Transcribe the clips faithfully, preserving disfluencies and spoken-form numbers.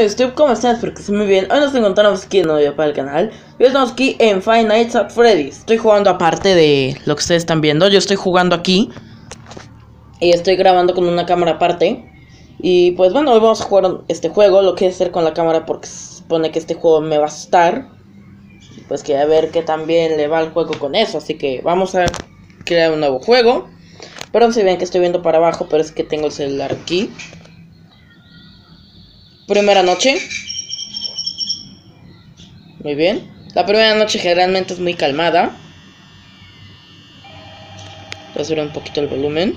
amigos de YouTube, ¿cómo están? Espero que estén muy bien. Hoy nos encontramos aquí de nuevo para el canal. Y hoy estamos aquí en Five Nights at Freddy's. Estoy jugando aparte de lo que ustedes están viendo. Yo estoy jugando aquí y estoy grabando con una cámara aparte. Y pues bueno, hoy vamos a jugar este juego. Lo quiero hacer con la cámara porque se supone que este juego me va a asustar. Pues que a ver qué tan bien le va al juego con eso. Así que vamos a crear un nuevo juego. Perdón si ven que estoy viendo para abajo, pero es que tengo el celular aquí. Primera noche. Muy bien. La primera noche generalmente es muy calmada. Voy a subir un poquito el volumen.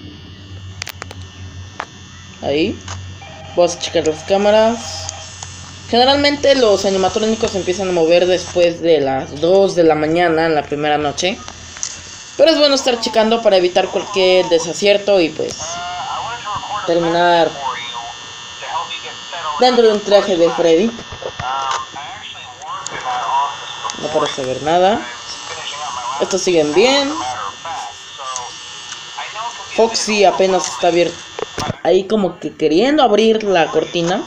Ahí. Vamos a checar las cámaras. Generalmente los animatrónicos se empiezan a mover después de las dos de la mañana en la primera noche. Pero es bueno estar checando para evitar cualquier desacierto y pues terminar dentro de un traje de Freddy. No parece haber nada. Estos siguen bien. Foxy apenas está abierto. Ahí como que queriendo abrir la cortina.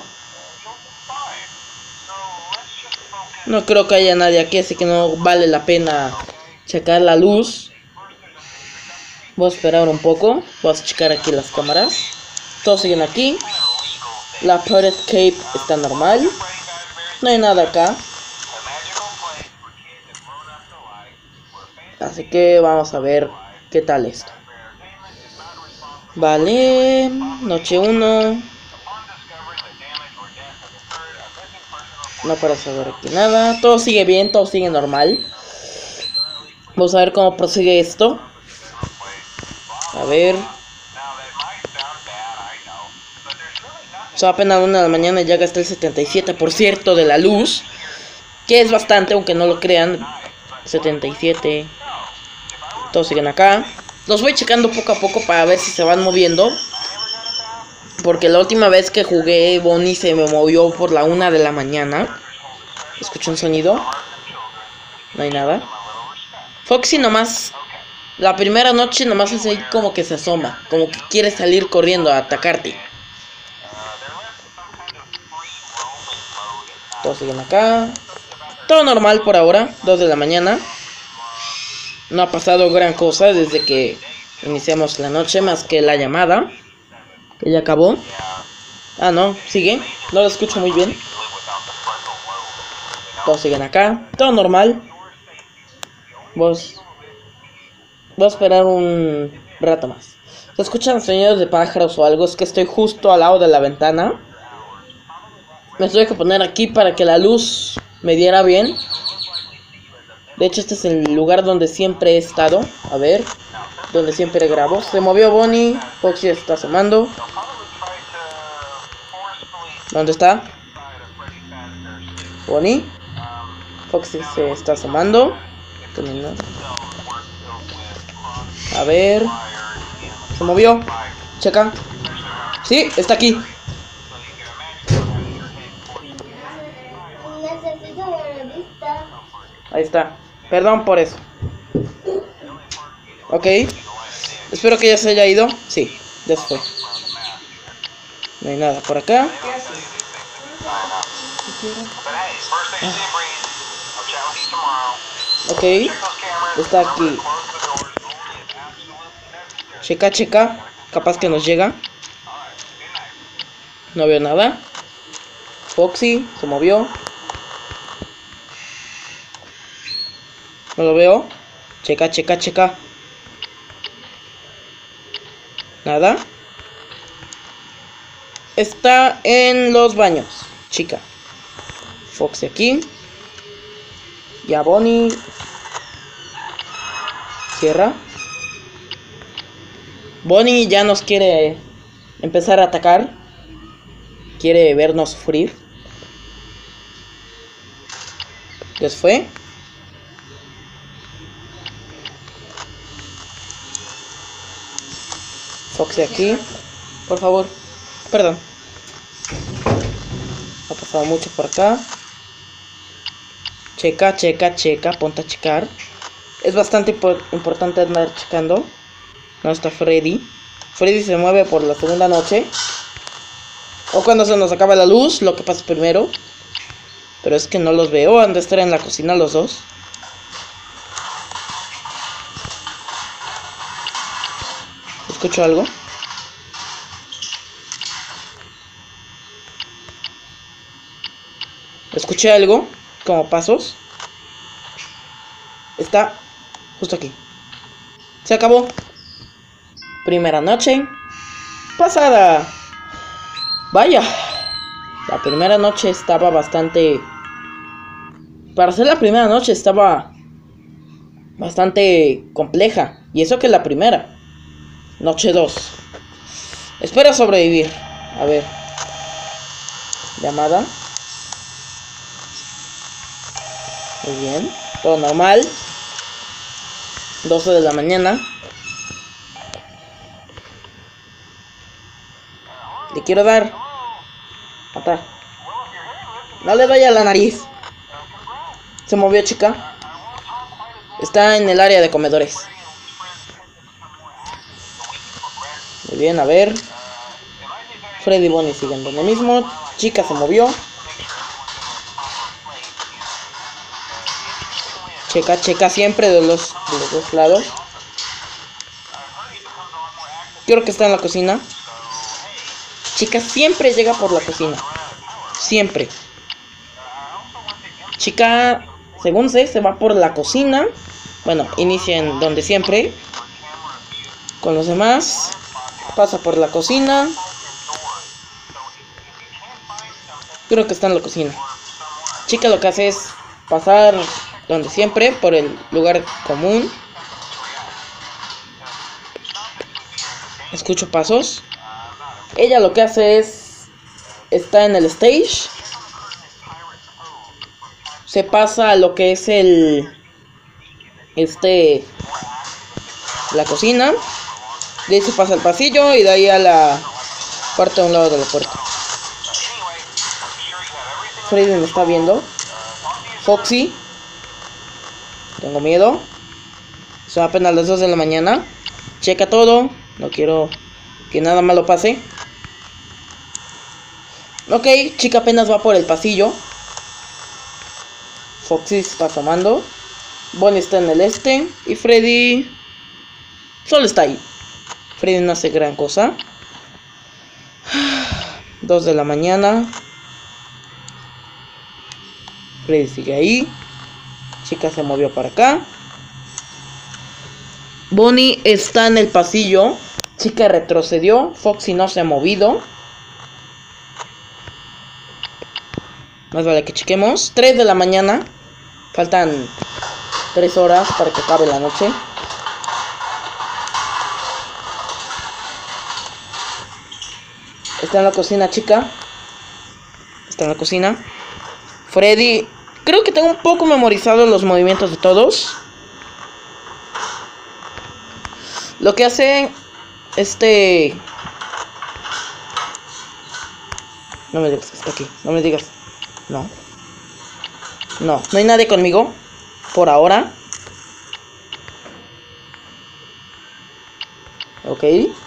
No creo que haya nadie aquí, así que no vale la pena checar la luz. Voy a esperar un poco. Voy a checar aquí las cámaras. Todos siguen aquí. La Pirate Cape está normal. No hay nada acá. Así que vamos a ver qué tal esto. Vale. Noche uno. No parece haber aquí nada. Todo sigue bien, todo sigue normal. Vamos a ver cómo prosigue esto. A ver. Son apenas una de la mañana y ya gasté el setenta y siete por ciento de la luz. Que es bastante, aunque no lo crean. setenta y siete. Todos siguen acá. Los voy checando poco a poco para ver si se van moviendo. Porque la última vez que jugué, Bonnie se me movió por la una de la mañana. Escucho un sonido. No hay nada. Foxy nomás. La primera noche nomás es ahí como que se asoma. Como que quiere salir corriendo a atacarte. Todos siguen acá. Todo normal por ahora. dos de la mañana. No ha pasado gran cosa desde que iniciamos la noche. Más que la llamada. Que ya acabó. Ah, no. Sigue. No lo escucho muy bien. Todos siguen acá. Todo normal. Vos. Voy a esperar un rato más. ¿Se escuchan sonidos de pájaros o algo? Es que estoy justo al lado de la ventana. Me tuve que poner aquí para que la luz me diera bien. De hecho, este es el lugar donde siempre he estado. A ver, donde siempre grabo. Se movió Bonnie. Foxy está asomando. ¿Dónde está? Bonnie. Foxy se está asomando. A ver. Se movió. Checa. Sí, está aquí. Ahí está. Perdón por eso. Ok. Espero que ya se haya ido. Sí, ya se fue. No hay nada por acá. Ah. Ok. Está aquí. Checa, checa. Capaz que nos llega. No veo nada. Foxy se movió. No lo veo. Checa, checa, checa. Nada. Está en los baños, chica. Foxy aquí. Ya Bonnie. Cierra. Bonnie ya nos quiere empezar a atacar. Quiere vernos sufrir. ¿Ya se fue? Foxy aquí. Por favor. Perdón. Ha pasado mucho por acá. Checa, checa, checa. Ponte a checar. Es bastante importante andar checando. No está Freddy. Freddy se mueve por la segunda noche. O cuando se nos acaba la luz, lo que pasa primero. Pero es que no los veo, han de estar en la cocina los dos. ¿Escucho algo? Escuché algo, como pasos. Está justo aquí. Se acabó. Primera noche pasada. Vaya, la primera noche estaba bastante... Para ser la primera noche estaba bastante compleja. Y eso que la primera. Noche dos. Espero sobrevivir. A ver. Llamada. Muy bien. Todo normal. doce de la mañana. Le quiero dar. Matar. No le doy a la nariz. Se movió, chica. Está en el área de comedores. Muy bien, a ver. Freddy y Bonnie siguen donde mismo. Chica se movió. Checa, checa siempre de los, de los dos lados. Creo que está en la cocina. Chica siempre llega por la cocina. Siempre. Chica, según sé, se va por la cocina. Bueno, inicia en donde siempre. Con los demás. Pasa por la cocina. Creo que está en la cocina. Chica lo que hace es pasar donde siempre, por el lugar común. Escucho pasos. Ella lo que hace es... Está en el stage. Se pasa a lo que es el... Este... La cocina. De ahí se pasa al pasillo y de ahí a la parte de un lado de la puerta. Freddy me está viendo. Foxy. Tengo miedo. Son apenas las dos de la mañana. Checa todo. No quiero que nada malo pase. Ok, chica apenas va por el pasillo. Foxy está asomando. Bonnie está en el este. Y Freddy solo está ahí. Freddy no hace gran cosa. Dos de la mañana. Freddy sigue ahí. Chica se movió para acá. Bonnie está en el pasillo. Chica retrocedió. Foxy no se ha movido. Más vale que chequemos. tres de la mañana. Faltan tres horas para que acabe la noche. Está en la cocina, chica. Está en la cocina. Freddy. Creo que tengo un poco memorizado los movimientos de todos. Lo que hace este... No me digas que está aquí. No me digas. No. No, no hay nadie conmigo. Por ahora. Ok.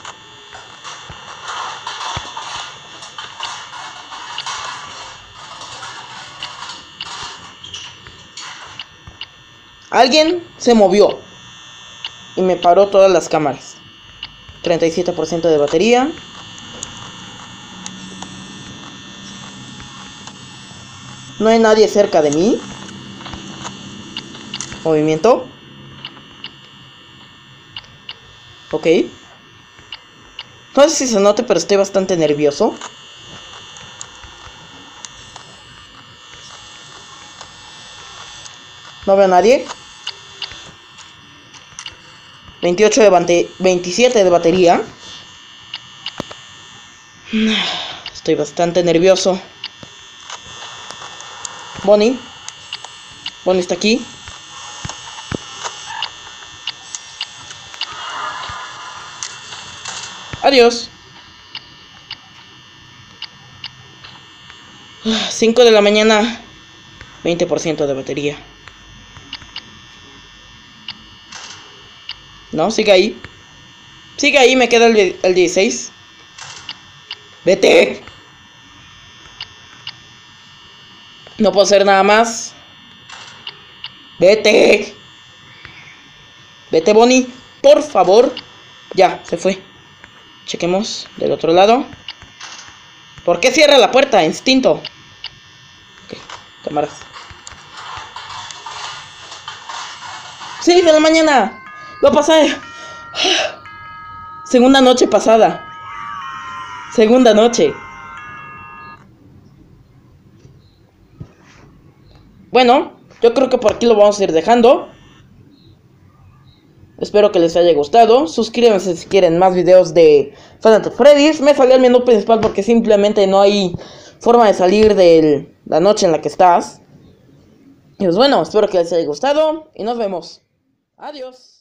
Alguien se movió y me paró todas las cámaras. treinta y siete por ciento de batería. No hay nadie cerca de mí. Movimiento. Ok. No sé si se note, pero estoy bastante nervioso. No veo a nadie. veintiocho de bate... veintisiete de batería. Estoy bastante nervioso. Bonnie. Bonnie está aquí. Adiós. cinco de la mañana. veinte por ciento de batería. No, sigue ahí. Sigue ahí, me queda el, el dieciséis. ¡Vete! No puedo hacer nada más. Vete. Vete, Bonnie. Por favor. Ya, se fue. Chequemos del otro lado. ¿Por qué cierra la puerta? Instinto. Ok, cámaras. seis de la mañana. Lo pasé. Segunda noche pasada. Segunda noche. Bueno, yo creo que por aquí lo vamos a ir dejando. Espero que les haya gustado. Suscríbanse si quieren más videos de Five Nights at Freddy's. Me salió el menú principal porque simplemente no hay forma de salir de la noche en la que estás. Y pues bueno, espero que les haya gustado y nos vemos. Adiós.